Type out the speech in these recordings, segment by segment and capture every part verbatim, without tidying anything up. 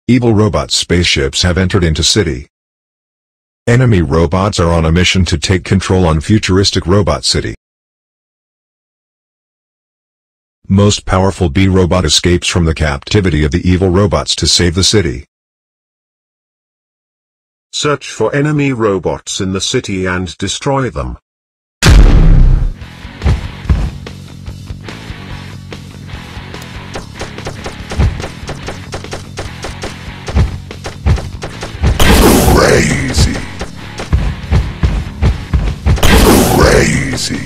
Evil robot spaceships have entered into city. Enemy robots are on a mission to take control on futuristic robot city. Most powerful B-robot escapes from the captivity of the evil robots to save the city. Search for enemy robots in the city and destroy them. Crazy. Crazy.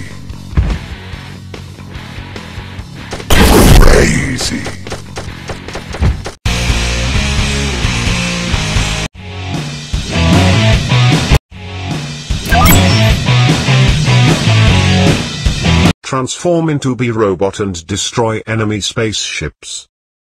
Crazy. Transform into B-robot and destroy enemy spaceships.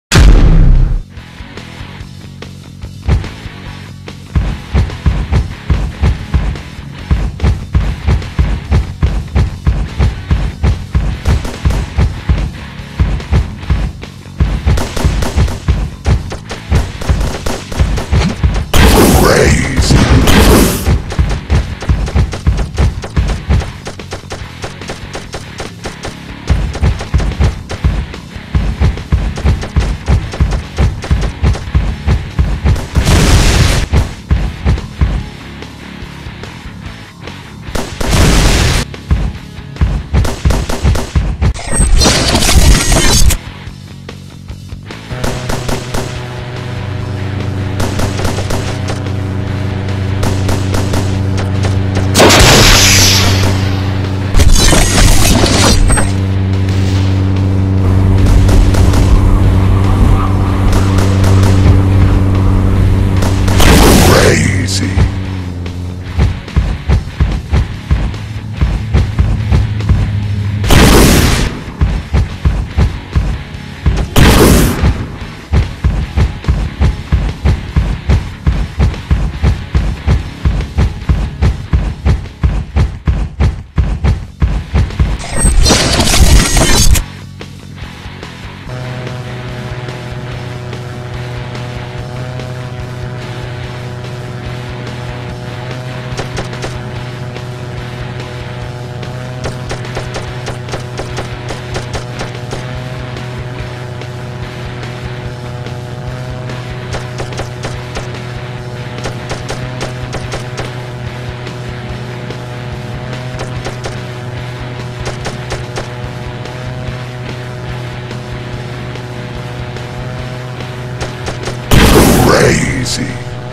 Crazy.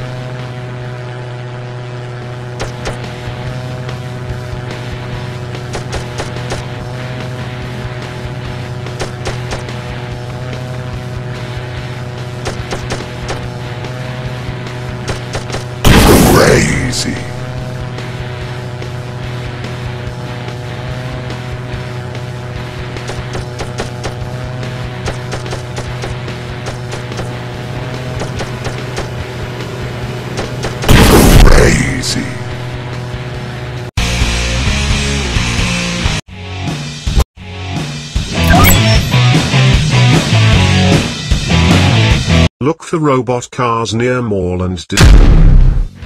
Crazy. Crazy. Look for robot cars near mall and destroy.